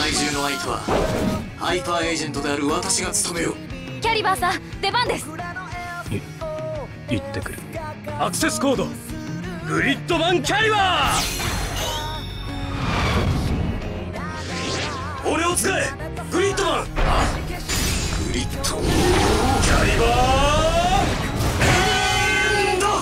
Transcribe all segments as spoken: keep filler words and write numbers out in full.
怪獣の相手はハイパーエージェントである私が務めよう。 キャリバーさん、出番です。 い行ってくる。アクセスコードグリッドマンキャリバー。俺を使えグリッドマン。あ、 グリッドキャリバーエンド。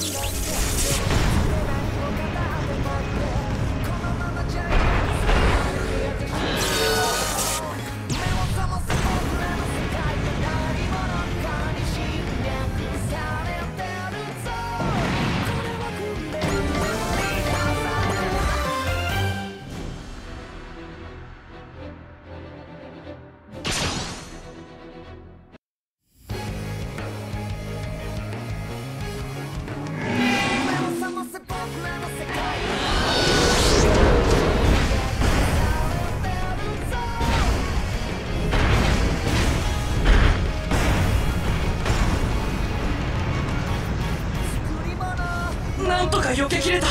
なんとか避けきれた。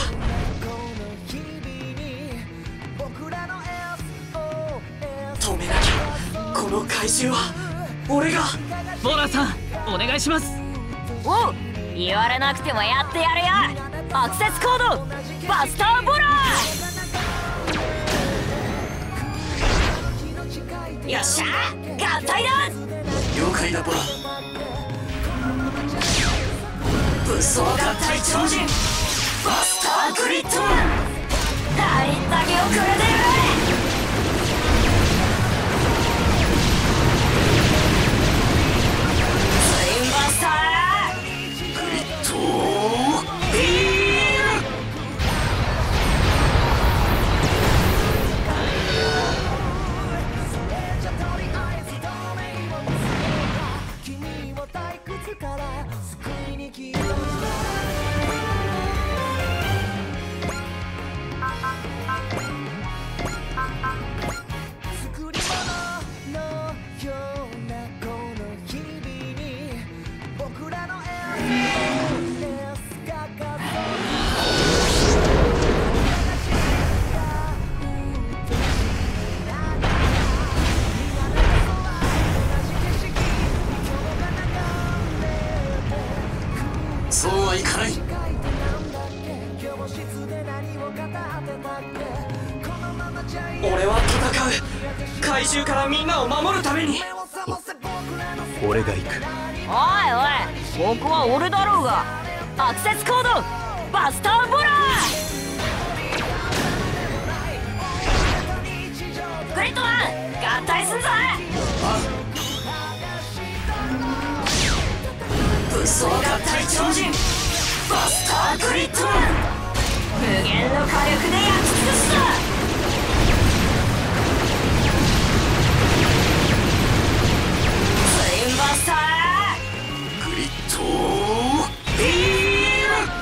止めなきゃ。この怪獣は俺が。 ボーラーさん、お願いします。 おう、言われなくてもやってやるよ。アクセスコードバスターボラー。よっしゃ、合体だ。 了解だボラ。武装合体超人バスターグリッドマン。 ありったけをくれてる。ツインバスターグリッドビーム。そうはいかない。 俺は戦う。怪獣からみんなを守るために。俺が行く。 おいおい、僕は俺だろうが。アクセスコードバスターボラー。グリッドマン合体すんぞ。 武装合体超人バスターグリッドマン。 無限の火力で焼き尽くすぞ。ツインバスターグリッドビーム。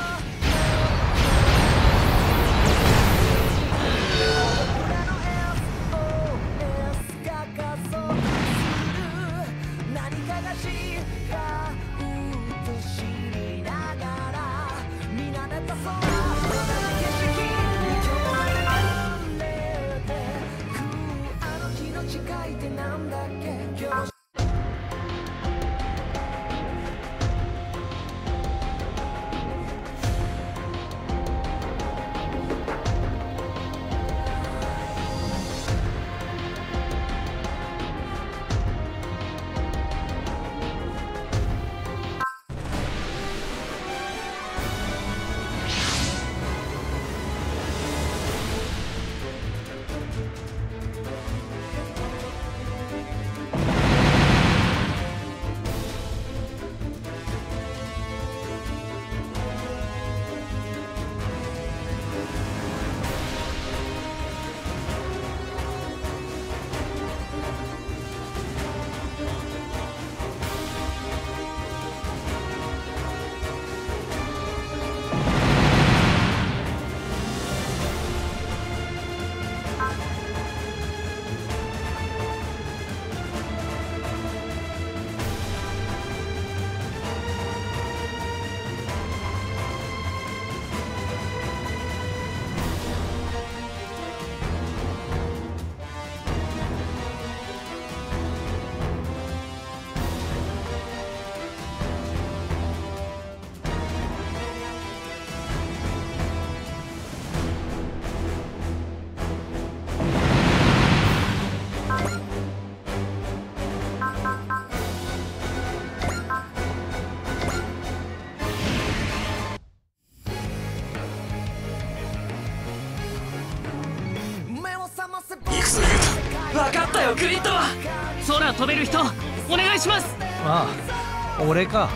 分かったよグリッドマン。 空飛べる人お願いします。 ああ、俺か。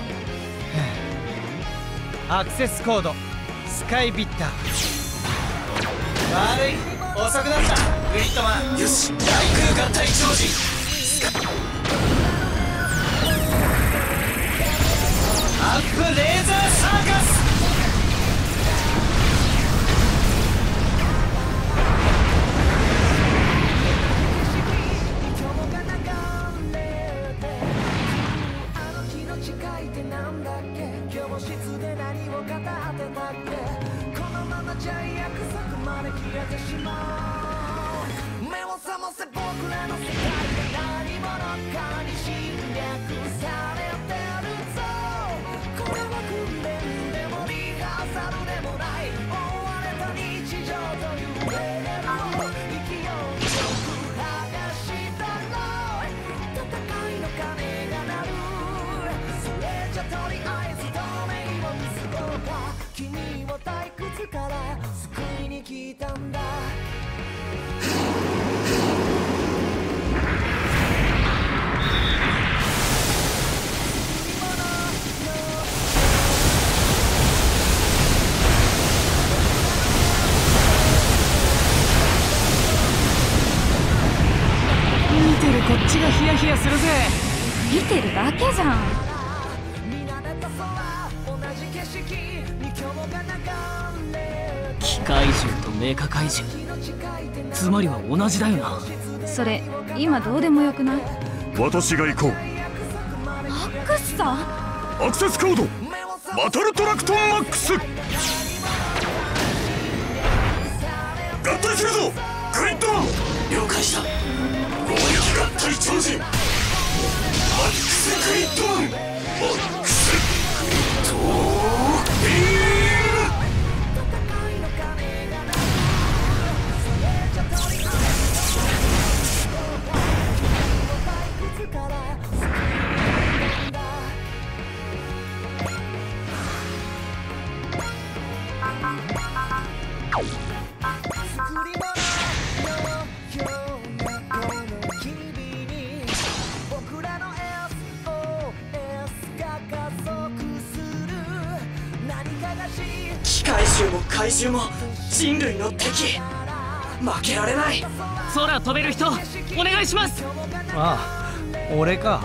アクセスコードスカイビッター。悪い、遅くなったグリッドマン。 よし、大空合体超人。 アップレーザーサーカス。 こっちがヒヤヒヤするぜ。 見てるだけじゃん。 機械獣とメカ怪獣、つまりは同じだよな。 それ今どうでもよくない？ 私が行こう。 マックスさん？ アクセスコードバトルトラクトンマックス。合体するぞグリッドマン。 了解した。合体超人マックスグリッドマン。マックスグリッドビーム。機械獣も怪獣も人類の敵。負けられない。 空飛べる人お願いします。 ああ、俺か。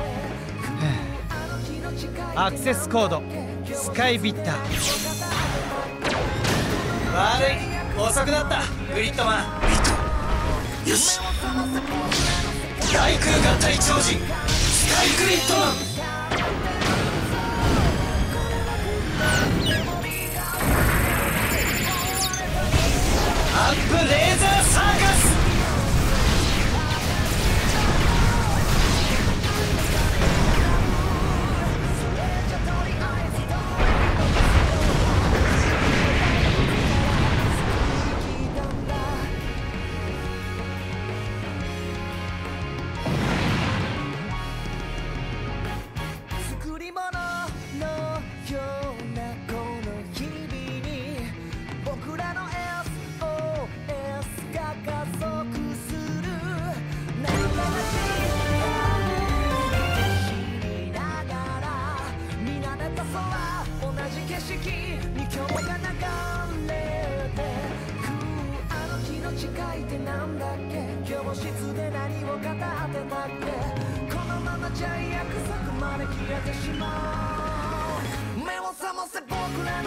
アクセスコードスカイビッター。悪い、遅くなったグリッドマン。 よし、大空合体超人スカイグリッドマン。 アップレーザーサーカス。 作り物のようなこの日々に僕らの教室で何を語ってたっけ。このままじゃ約束まで消えてしまう。目を覚ませ僕らの